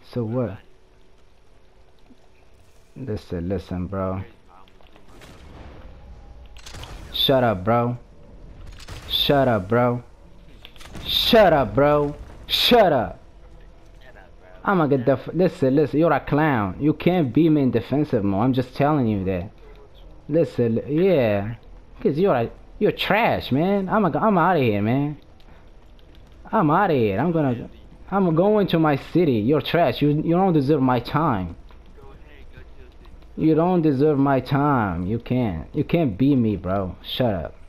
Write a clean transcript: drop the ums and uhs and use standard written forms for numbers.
So what? Listen, bro. Shut up, bro. Shut up, bro. Shut up, bro. Shut up. I'm gonna get listen, you're a clown. You can't beat me in defensive mode. I'm just telling you that. Listen, yeah. Cause you're trash, man. I'm out of here, man. I'm out of here. I'm going to my city. You're trash. You don't deserve my time. You don't deserve my time. You can't beat me, bro. Shut up.